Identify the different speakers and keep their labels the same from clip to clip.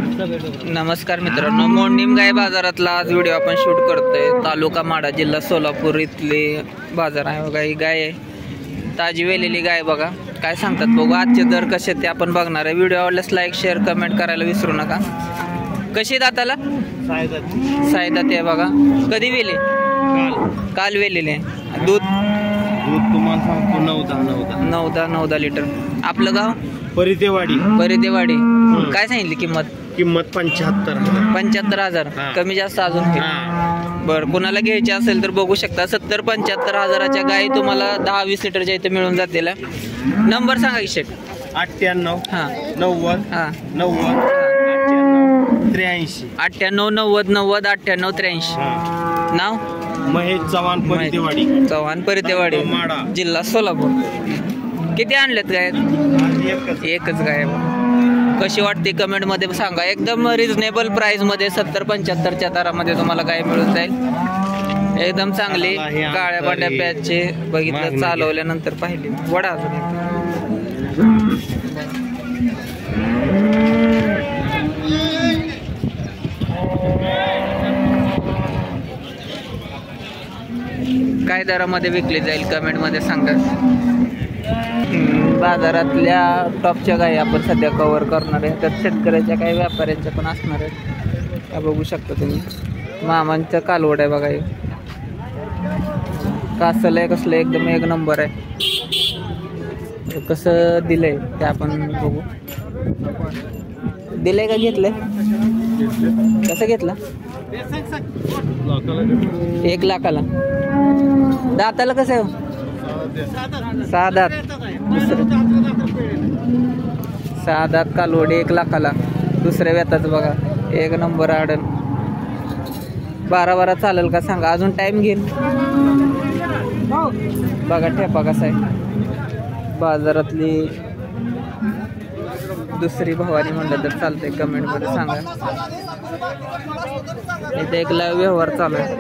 Speaker 1: नमस्कार मित्रांनो, मोडणीम गाय बाजारातला आज व्हिडिओ आपण शूट करतोय। तालुका माडा, जिल्हा सोलापूर इथले बाजार आहे बघा। ही गाय आहे, ताजी वेलेली गाय बघा। काय सांगतात बघू, आजचे दर कसे ते आपण बघणार आहे। व्हिडिओ आवडल्यास लाईक शेअर कमेंट करायला विसरू नका। कशी दाताला? सायदात आहे बघा। कधी वेले? काल वेलेले। दूध
Speaker 2: तुम्हाला सांगतो
Speaker 1: 9-10 लिटर। आपलं गाव
Speaker 2: परितेवाडी।
Speaker 1: काय सांगितली किंमत?
Speaker 2: 75,000।
Speaker 1: कमी जास्त अजून बर, कुणाला घ्यायची असेल तर बघू शकता। 70-75 हजाराच्या गाय तुम्हाला 10-20 लिटरच्या इथे मिळून जातील। नंबर सांगा की शेट।
Speaker 2: 98
Speaker 1: हां
Speaker 2: 90
Speaker 1: हां
Speaker 2: 90 93
Speaker 1: 98 90 90 98 83। नाव
Speaker 2: महेश चव्हाण, परितेवाडी,
Speaker 1: माडा, जिल्हा सोलापूर। किती आणलेत गाय? एकच गाय। कशी वाटते कमेंट मध्ये सांगा। एकदम रिजनेबल प्राइस मध्ये 70-75च्या दरामध्ये तुम्हाला गाय मिळून जाईल। एकदम चांगली काळ्या पांढऱ्या पॅचचे बघितलं, चालवल्यानंतर पाहिली वडा अजून काय दरामध्ये विकली जाईल कमेंट मध्ये सांगा। बाजारातल्या टॉपच्या गायी आपण सध्या कव्हर करणार आहे। त्यात शेतकऱ्याच्या काही व्यापाऱ्यांच्या पण असणार आहेत, त्या बघू शकता तुम्ही। मामांचं कालवड आहे बघा। हे कासल आहे, कसलं एकदम एक नंबर आहे। कसं दिलंय ते आपण बघू। दिलंय का घेतलंय? कसं घेतलं? 1 लाखाला। दाताला कसं आहे? 6 दात। 6 दात कालवडी 1 लाखाला। दुसऱ्या व्यताचं बघा, एक नंबर आडन। 12 चालेल का सांगा? अजून टाइम घेईल बघा। ठेपा कसा आहे? बाजारातली दुसरी भवानी म्हणलं तर चालतंय, कमेंट मध्ये सांगा। इथे एक लाईव्ह व्यवहार चालू आहे।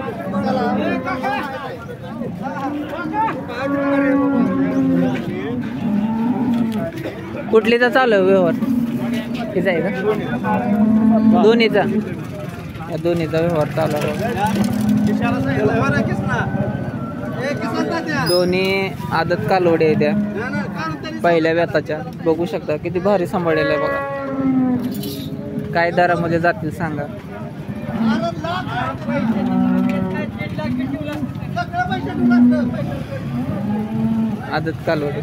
Speaker 1: कुठलीचा चालू आहे व्यवहार? हिचा आहे का? दोन्हीचा व्यवहार चालू आहे। दोन्ही आदत कालवडे आहे त्या, पहिल्या व्यताच्या। बघू शकता किती भारी सांभाळलेलं आहे बघा। काय दरामध्ये जातील सांगा। आदत कालवडे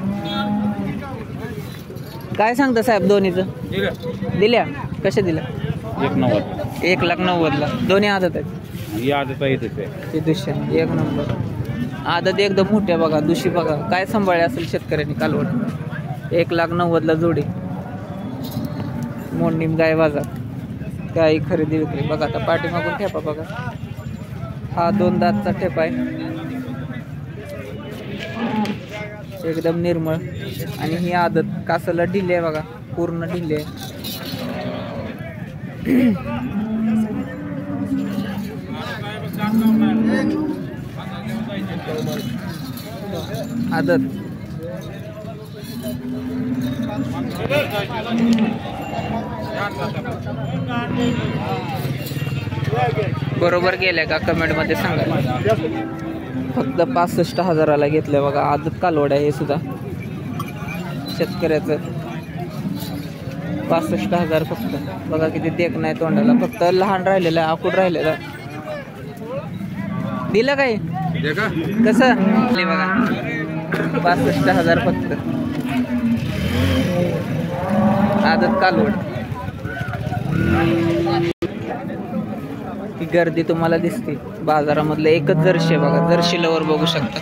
Speaker 1: काय सांगता साहेब? दोन्हीचं दिल्या? कशा दिल्या? 1,90,000 दोन्ही आदत आहेत। दुसऱ्या एक नंबर आदत एकदम मोठ्या बघा। दुशी बघा काय सांभाळले असेल शेतकऱ्यांनी कालवड। 1,90,000 जोडी। मोडणीम गाय बाजार, गाई खरेदी विक्री बघा। आता पाठीमागून ठेपा बघा, हा 2 दातचा ठेपा आहे, एकदम निर्मळ। आणि ही आदत कासाला ढिले आहे बघा, पूर्ण ढिले आहे। आदत बरोबर गेल्या का कमेंट मध्ये सांगा। फक्त 65,000ला घेतलंय बघा। आदत कालवड आहे हे सुद्धा शेतकऱ्याचं। 65,000 फक्त बघा। किती देख नाही तोंडाला, फक्त लहान राहिलेलं आहे, आकूड राहिलेलं। दिलं काय? कसं बघा, 65,000 फक्त आदत कालवड। ही गर्दी तुम्हाला दिसते बाजारामधलं एकच जर्शी आहे बघा। जर्शी लवर बघू शकता,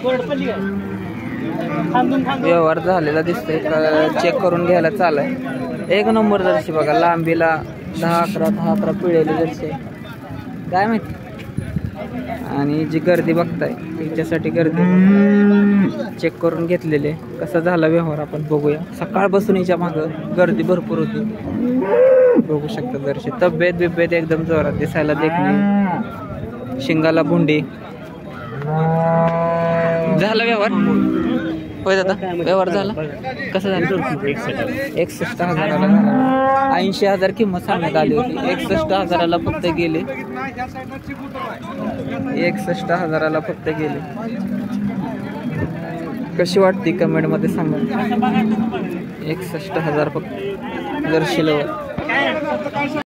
Speaker 1: व्यवहार झालेला दिसतोय, चेक करून घ्यायला चालय। एक नंबर जर्शी बघा। लांबीला 10-11 पिळेली जर्शी काय माहिती। आणि जी गर्दी बघताय त्याच्यासाठी गर्दी चेक करून घेतलेले। कसा झाला व्यवहार आपण बघूया। सकाळपासून याच्या मागं गर्दी भरपूर होती, बघू शकता जर्शी। तब्येत एकदम जोरात, दिसायला देखणे, शिंगाला भुंडी। झाला व्यवहार? होय दादा व्यवहार झाला कसं झालं 61,000ला झाला 80,000 किंमत सांगण्यात आली होती 61,000ला फक्त गेले 61,000ला फक्त गेले कशी वाटते कमेंट मध्ये सांगा 61,000 फक्त जर्शीला